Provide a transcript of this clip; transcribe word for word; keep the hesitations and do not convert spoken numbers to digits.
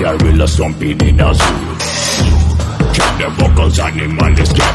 gorilla stomping in a zoo. Check the vocals, animal is